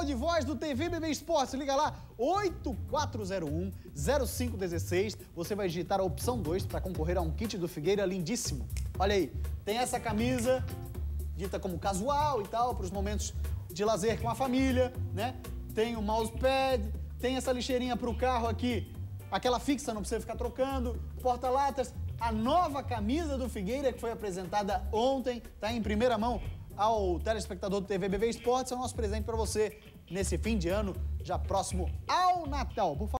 de voz do TV BB Esportes. Liga lá, 8401-0516. Você vai digitar a opção 2 para concorrer a um kit do Figueira lindíssimo. Olha aí, tem essa camisa, dita como casual e tal, para os momentos de lazer com a família, né? Tem o mousepad, tem essa lixeirinha para o carro aqui, aquela fixa, não precisa ficar trocando, porta-latas, a nova camisa do Figueira que foi apresentada ontem, tá em primeira mão ao telespectador do TV BB Esportes, é o nosso presente para você nesse fim de ano, já próximo ao Natal. Por favor.